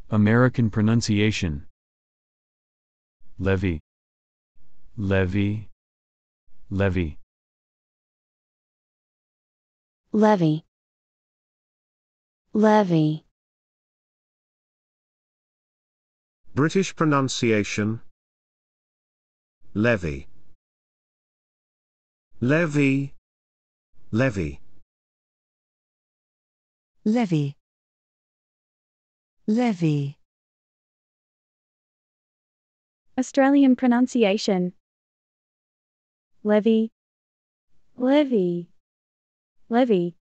American pronunciation. Levy, levy, levy. Levy, levy. British pronunciation. Levy, levy, levy. Levy, levy. Australian pronunciation. Levy, levy, levy.